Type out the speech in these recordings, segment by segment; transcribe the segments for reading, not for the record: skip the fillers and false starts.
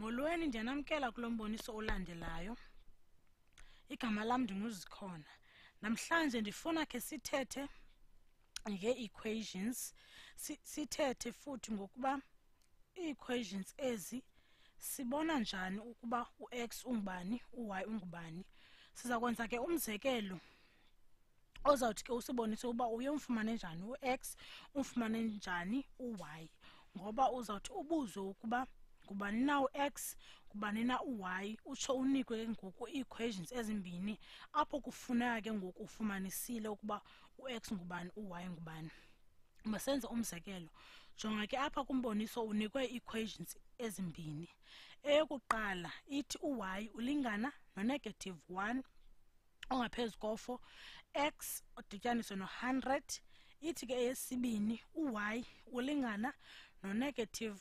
Molweni, ndiyanamkela kulo mboniso olandelayo. Igama lam ndinguZikhona. Namhlanje ndifuna ke sithethe ngee-equations. Sithethe futhi ngokuba ii-equations ezi sibona njani ukuba u-x ungubani, u-y ungubani. Siza kwenza ke umzekelo ozawuthi ke usibonise uba uye umfumane njani u-x, umfumane njani u-y. Ngoba uzawuthi ubuzwe ukuba ngubani na u-x, ngubani na u-y, utsho unikwe ngoku ii-equations ezimbini apho kufuneka ke ngoku ufumanisile ukuba u-x ngubani, u-y ngubani. Masenze umzekelo. Jonga ke apha kumboniso unikwe ii-equations ezimbini. Eyokuqala ithi u-y ulingana no-negative 1 ongaphezu ko-4 x odityaniswe no-100. Ithi ke eyesibini u-y ulingana no-negative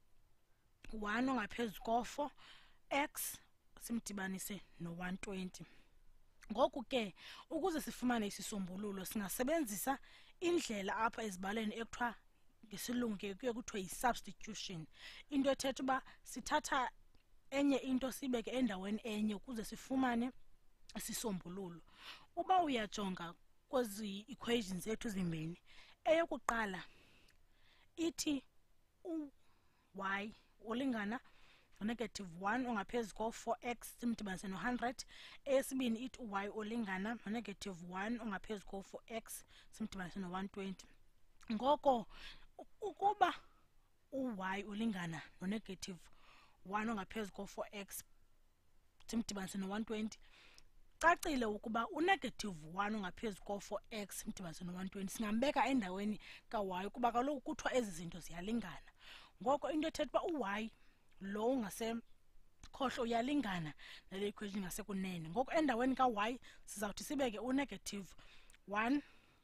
1 ongaphezu ko-4 x simdibanise no-120. Ngoku ke ukuze sifumane isisombululo singasebenzisa indlela apha ezibaleni ekuthiwa ngesilungu ke kuye kuthiwe yi-substitution. Into ethetha uba sithatha enye into sibeke endaweni enye ukuze sifumane isisombululo. Uba uyajonga kwezi equations zethu zimbini, eyokuqala ithi u-y ulingana no-negative 1 ongaphezu ko-4x simdibanise no-100. Eyesibini ithi u-y ulingana no-negative 1 ongaphezu ko-4x simdibanise no-120. Ngoko ukuba u-y ulingana no-negative 1 ongaphezu ko-4x simdibanise no-120, cacile ukuba u-negative 1 ongaphezu ko-4x simdibanise no-120 singambeka endaweni ka-y kuba kaloku kuthiwa ezi zinto ziyalingana. Ngoko into ethetha uba u-y lo ungasekhohlo uyalingana nale equation ngasekunene. Ngoko endaweni ka-y sizawuthi sibeke u-negative 1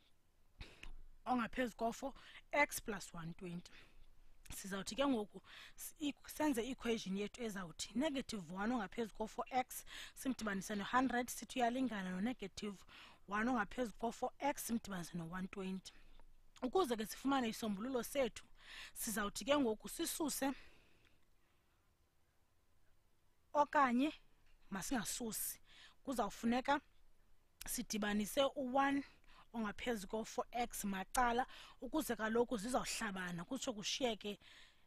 ongaphezu ko-4 x plus 120. Sizawuthi ke ngoku senze i-equation yethu ezawuthi negative 1 ongaphezu ko-4 x simdibanise no-100 sithi uyalingana no-negative 1 ongaphezu ko-4 x simdibanise no-120. Ukuze ke sifumane isombululo sethu sizawuthi ke ngoku sisuse okanye masingasusi. Kuzawufuneka sidibanise u-1 ongaphezu ko-4x macala ukuze kaloku zizawuhlabana kutsho kushiyeke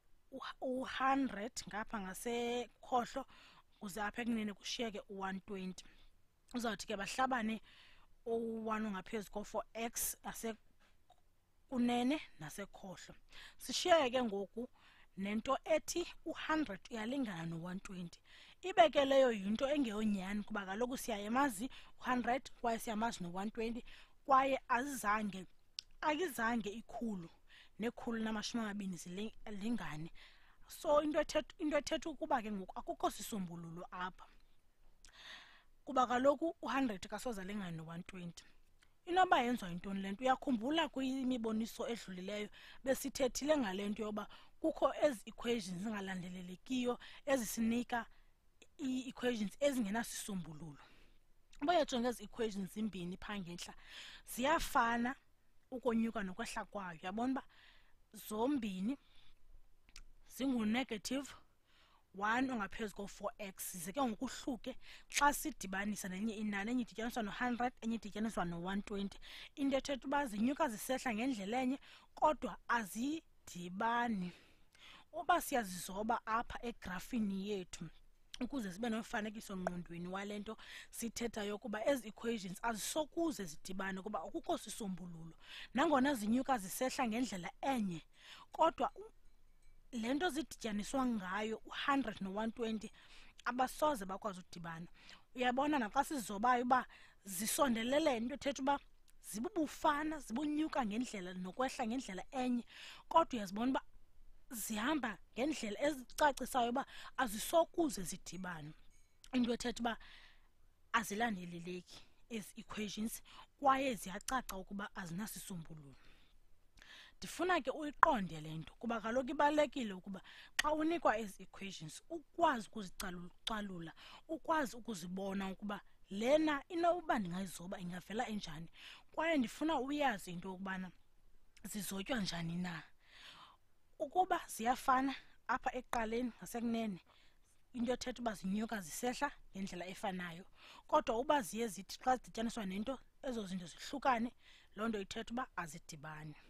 u-100 ngapha ngasekhohlo kuze apha ekunene kushiyeke u-120. Uzawuthi ke bahlabane u-1 ongaphezu ko-4x asekunene nasekhohlo. Sishiyeke ke ngoku nento ethi u-100 uyalingana no-120. Ibe ke leyo yinto engeyonyani kuba kaloku siyayemazi u-100 kwaye siyamazi no-120 kwaye ayizange ikhulu nekhulu namashumi amabini zilingane. So into ethetha ukuba ke ngoku akukho sisombululo apha kuba kaloku u-100 kasoze alingane no-120. Inoba yenziwa yintoni le nto? Uyakhumbula kwimiboniso edlulileyo besithethile ngale nto yoba kukho ezi equations zingalandelelekiyo ezisinika ii-equations ezingenasisombululo. Uba uyajonga ezi equations zimbini phaa ngentla ziyafana ukonyuka nokwehla kwayo. Uyabona uba zombini zingu-negative 1 ongaphezu ko-4x zize ke ngokuhluke xa sidibanisa nenye inani, enye idityaniswa no-100 enye idityaniswa no-120. Into ethetha uba zinyuka zisehla ngendlela enye kodwa azidibani. Uba siyazizoba apha egrafini yethu ukuze sibe nomfanekiso ngqondweni wale nto sithethayo ukuba ezi equations azisokuze zidibane kuba akukho sisombululo. Nangona zinyuka zisehla ngendlela enye kodwa le nto zidityaniswa ngayo u-100 no-120 abasoze bakwazi udibana. Uyabona naxa sizobayo uba zisondelelene, into ethetha uba zibubufana, zibunyuka ngendlela nokwehla ngendlela enye kodwa uyazibona uba zihamba ngendlela ezicacisayo uba azisokuze zidibane. Into ethetha uba azilandeleleki ezi equations kwaye ziyacaca ukuba azinasisombululo. Ndifuna ke uyiqonde le nto kuba kaloku ibalulekile ukuba xa unikwa ezi equations ukwazi ukuzicalucalula, ukwazi ukuzibona ukuba lena inokuba ndingayizoba ingavela enjani, kwaye ndifuna uyazi into yokubana zizotywa njani na. Ukuba ziyafana apha ekuqaleni ngasekunene into ethetha uba zinyuka zisehla ngendlela efanayo, kodwa uba ziye zithi xa zidityaniswa nento ezo zinto zihlukane, loo nto ithetha uba azidibani.